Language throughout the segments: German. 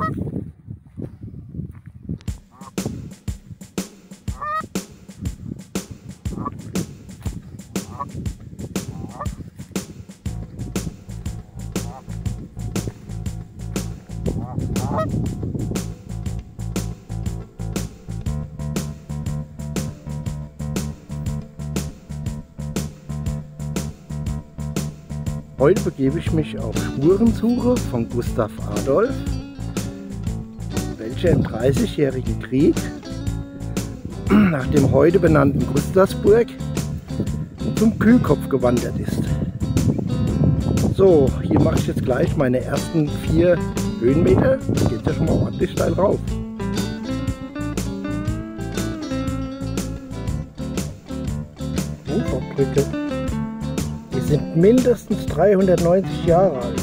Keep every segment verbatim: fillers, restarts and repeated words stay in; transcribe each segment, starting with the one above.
Heute begebe ich mich auf Spurensuche von Gustav Adolf, welcher im Dreißigjährigen Krieg nach dem heute benannten Gustavsburg zum Kühlkopf gewandert ist. So, hier mache ich jetzt gleich meine ersten vier Höhenmeter. Da geht es ja schon mal ordentlich steil rauf. Uferbrücke. Die sind mindestens dreihundertneunzig Jahre alt.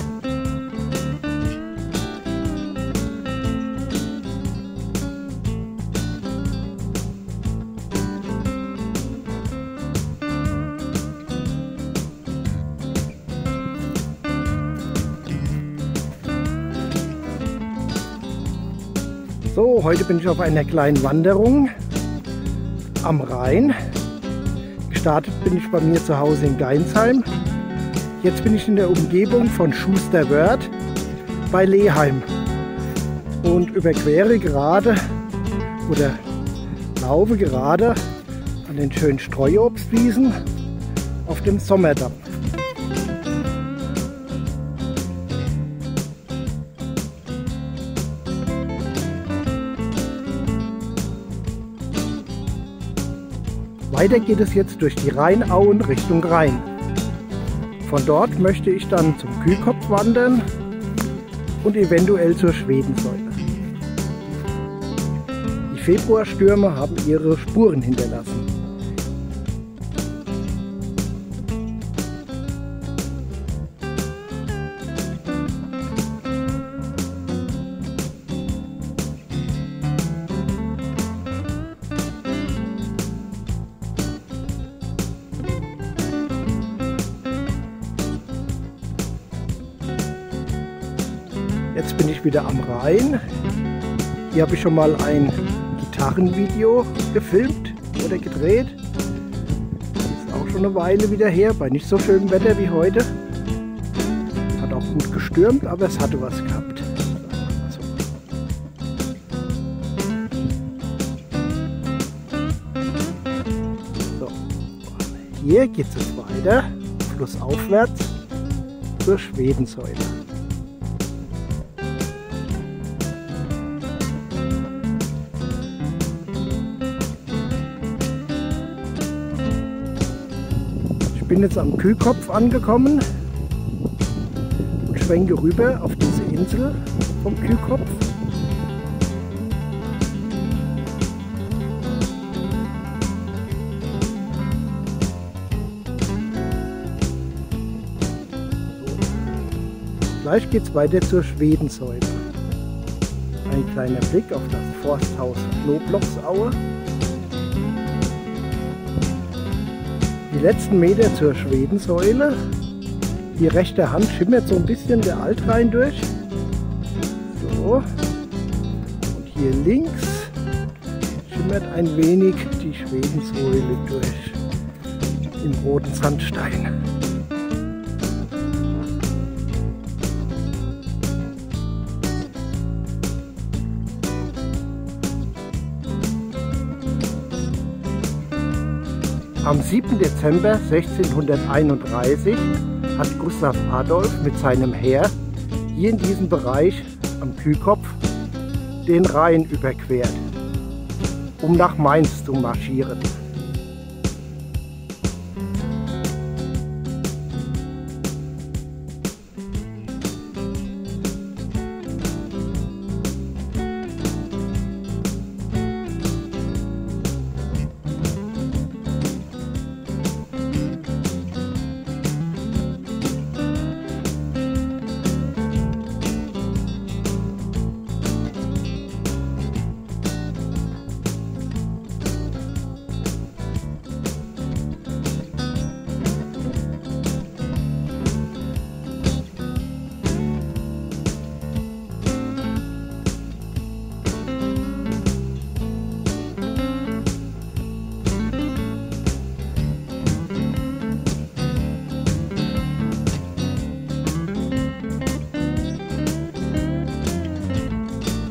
So, heute bin ich auf einer kleinen Wanderung am Rhein. Gestartet bin ich bei mir zu Hause in Geinsheim. Jetzt bin ich in der Umgebung von Schusterwörth bei Leheim und überquere gerade oder laufe gerade an den schönen Streuobstwiesen auf dem Sommerdamm. Weiter geht es jetzt durch die Rheinauen Richtung Rhein. Von dort möchte ich dann zum Kühlkopf wandern und eventuell zur Schwedensäule. Die Februarstürme haben ihre Spuren hinterlassen. Jetzt bin ich wieder am Rhein. Hier habe ich schon mal ein Gitarrenvideo gefilmt oder gedreht. Ist auch schon eine Weile wieder her, bei nicht so schönem Wetter wie heute. Hat auch gut gestürmt, aber es hatte was gehabt. So. Hier geht es weiter, flussaufwärts zur Schwedensäule. Ich bin jetzt am Kühlkopf angekommen und schwenke rüber auf diese Insel vom Kühlkopf. Gleich geht es weiter zur Schwedensäule. Ein kleiner Blick auf das Forsthaus Knoblauchsaue. Die letzten Meter zur Schwedensäule. Die rechte Hand schimmert so ein bisschen der Altrhein durch. So. Und hier links schimmert ein wenig die Schwedensäule durch im roten Sandstein. Am siebten Dezember sechzehnhunderteinunddreißig hat Gustav Adolf mit seinem Heer hier in diesem Bereich am Kühlkopf den Rhein überquert, um nach Mainz zu marschieren.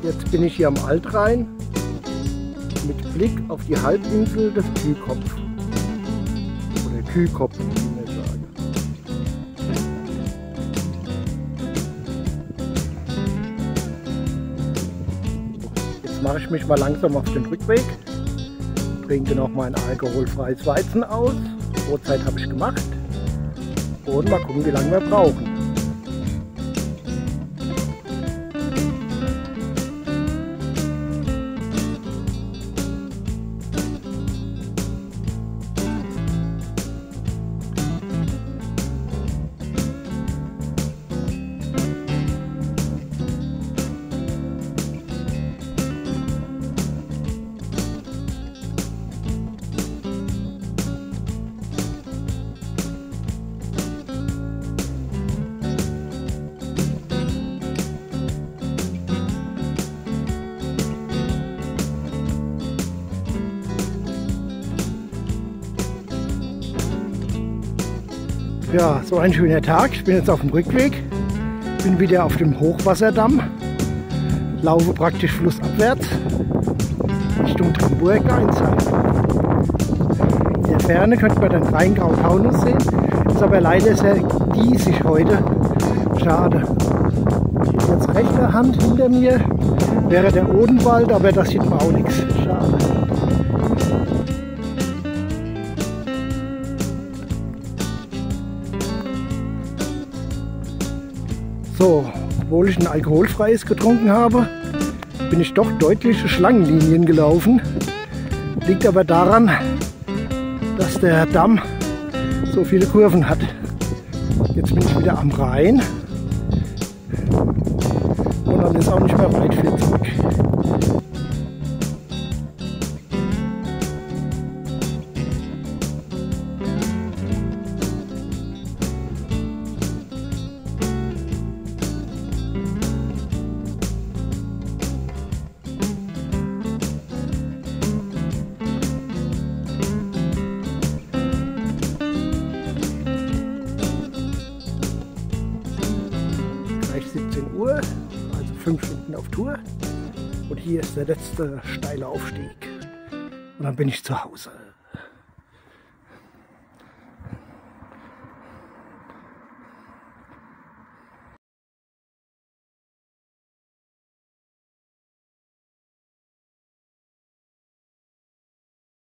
Jetzt bin ich hier am Altrhein mit Blick auf die Halbinsel des Kühkopf. Oder Kühkopf, wie man sagen. Jetzt mache ich mich mal langsam auf den Rückweg. Trinke noch mein alkoholfreies Weizen aus. Brotzeit habe ich gemacht. Und mal gucken, wie lange wir brauchen. Ja, so ein schöner Tag. Ich bin jetzt auf dem Rückweg, bin wieder auf dem Hochwasserdamm, laufe praktisch flussabwärts Richtung Trimburg-Geinsheim. In der Ferne könnte man den Rheingau-Taunus sehen, ist aber leider sehr diesig heute. Schade. Jetzt rechter Hand hinter mir wäre der Odenwald, aber da sieht man auch nichts. Schade. So, obwohl ich ein alkoholfreies getrunken habe, bin ich doch deutliche Schlangenlinien gelaufen. Liegt aber daran, dass der Damm so viele Kurven hat. Jetzt bin ich wieder am Rhein und dann ist auch nicht mehr weit viel zurück. siebzehn Uhr, also fünf Stunden auf Tour, und hier ist der letzte steile Aufstieg und dann bin ich zu Hause.